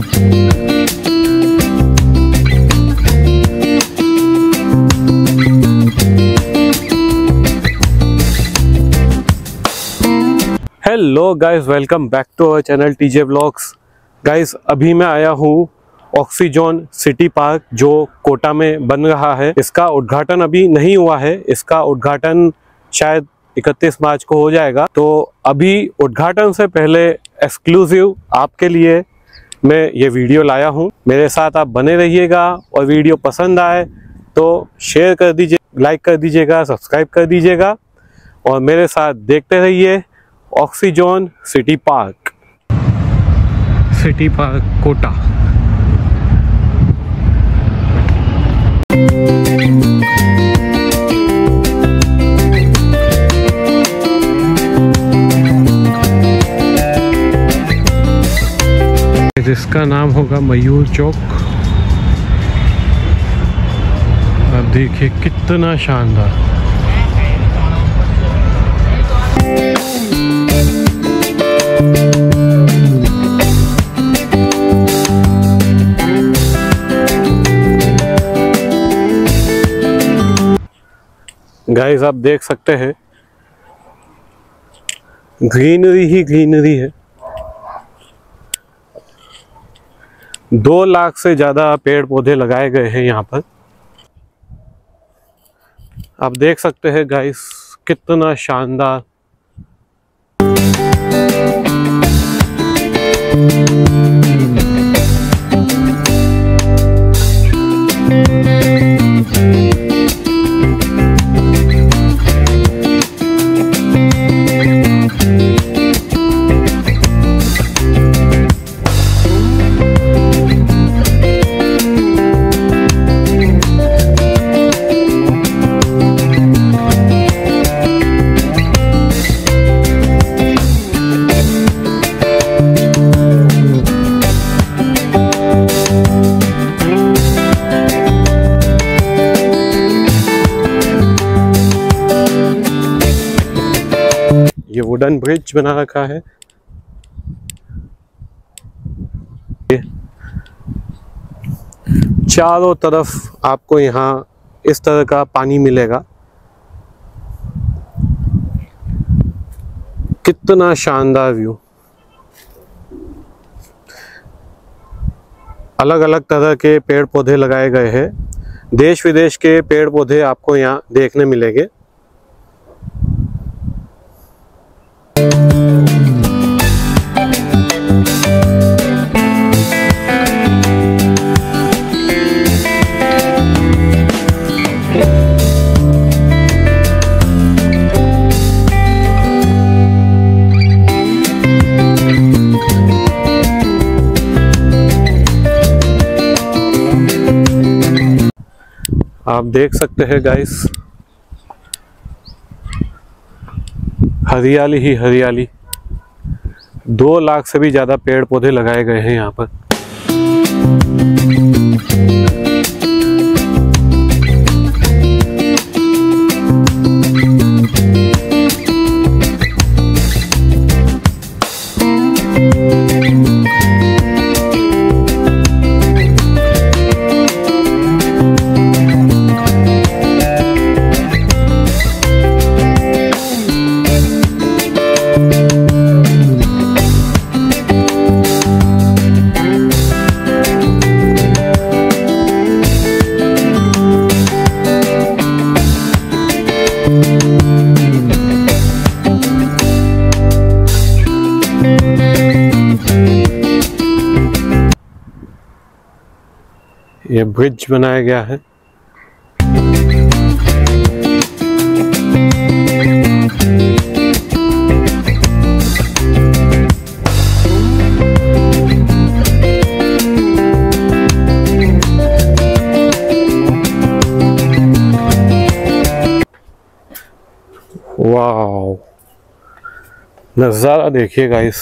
Hello guys, welcome back to our channel TJ vlogs. Guys, अभी मैं आया हूँ ऑक्सीजोन सिटी पार्क जो कोटा में बन रहा है। इसका उद्घाटन अभी नहीं हुआ है, इसका उद्घाटन शायद 31 मार्च को हो जाएगा। तो अभी उद्घाटन से पहले एक्सक्लूसिव आपके लिए मैं ये वीडियो लाया हूँ। मेरे साथ आप बने रहिएगा और वीडियो पसंद आए तो शेयर कर दीजिए, लाइक कर दीजिएगा, सब्सक्राइब कर दीजिएगा और मेरे साथ देखते रहिए ऑक्सीजोन सिटी पार्क कोटा। जिसका नाम होगा मयूर चौक। अब देखिए कितना शानदार। गाइस, आप देख सकते हैं ग्रीनरी ही ग्रीनरी है। 2 लाख से ज्यादा पेड़ पौधे लगाए गए हैं यहाँ पर। आप देख सकते हैं गाइस कितना शानदार। ये वुडन ब्रिज बना रखा है। चारों तरफ आपको यहाँ इस तरह का पानी मिलेगा। कितना शानदार व्यू। अलग अलग तरह के पेड़ पौधे लगाए गए हैं। देश विदेश के पेड़ पौधे आपको यहाँ देखने मिलेंगे। आप देख सकते हैं गाइस, हरियाली ही हरियाली। 2 लाख से भी ज्यादा पेड़ पौधे लगाए गए हैं यहाँ पर। ये ब्रिज बनाया गया है। वाव, नज़ारा देखिए गाइस।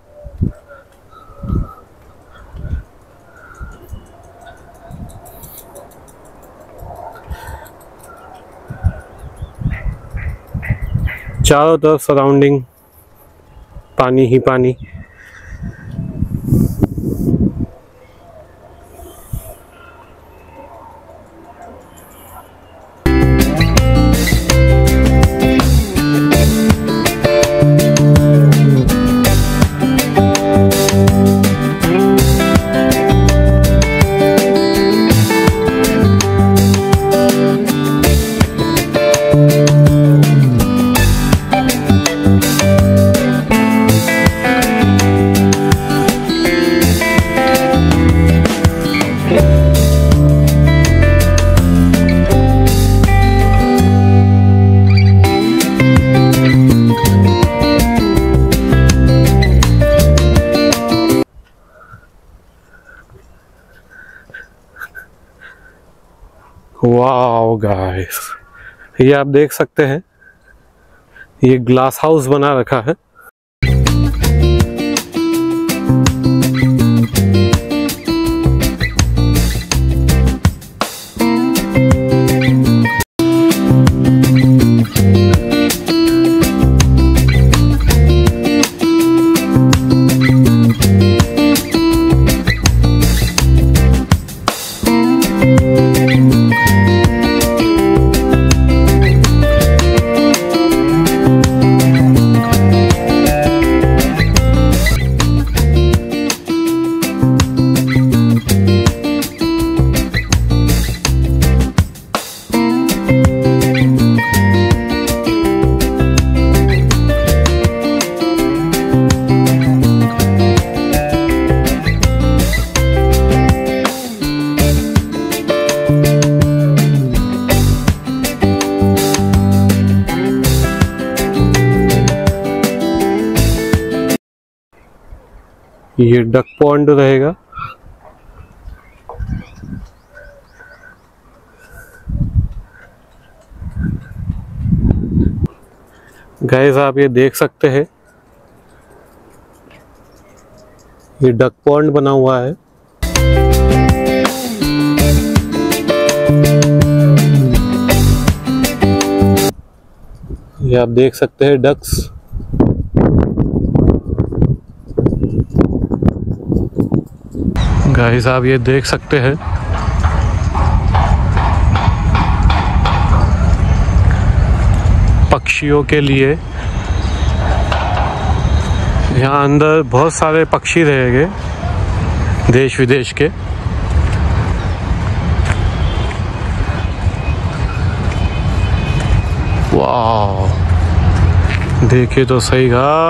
चारों तरफ सराउंडिंग पानी ही पानी। वाओ गाइस, ये आप देख सकते हैं, ये ग्लास हाउस बना रखा है। ये डक पॉन्ड रहेगा। गाइस आप ये देख सकते हैं, ये डक पॉन्ड बना हुआ है। ये आप देख सकते हैं डक्स। गाइस आप ये देख सकते हैं, पक्षियों के लिए यहाँ अंदर बहुत सारे पक्षी रहेंगे देश विदेश के। वाह, देखिए तो सही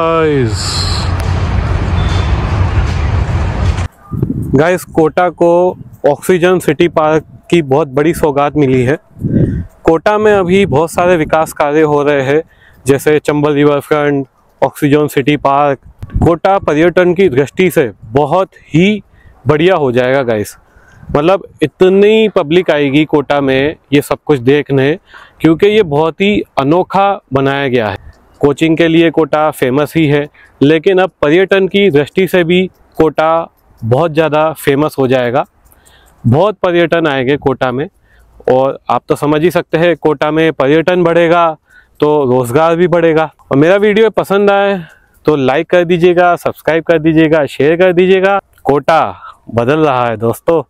गाइस, कोटा को ऑक्सीजन सिटी पार्क की बहुत बड़ी सौगात मिली है। कोटा में अभी बहुत सारे विकास कार्य हो रहे हैं, जैसे Chambal river front, oxygen city park. Kota पर्यटन की दृष्टि से बहुत ही बढ़िया हो जाएगा गाइस। मतलब इतनी पब्लिक आएगी कोटा में ये सब कुछ देखने, क्योंकि ये बहुत ही अनोखा बनाया गया है। कोचिंग के लिए कोटा फेमस ही है, लेकिन अब पर्यटन की दृष्टि से भी कोटा बहुत ज़्यादा फेमस हो जाएगा। बहुत पर्यटन आएंगे कोटा में, और आप तो समझ ही सकते हैं, कोटा में पर्यटन बढ़ेगा तो रोज़गार भी बढ़ेगा। और मेरा वीडियो पसंद आए तो लाइक कर दीजिएगा, सब्सक्राइब कर दीजिएगा, शेयर कर दीजिएगा। कोटा बदल रहा है दोस्तों।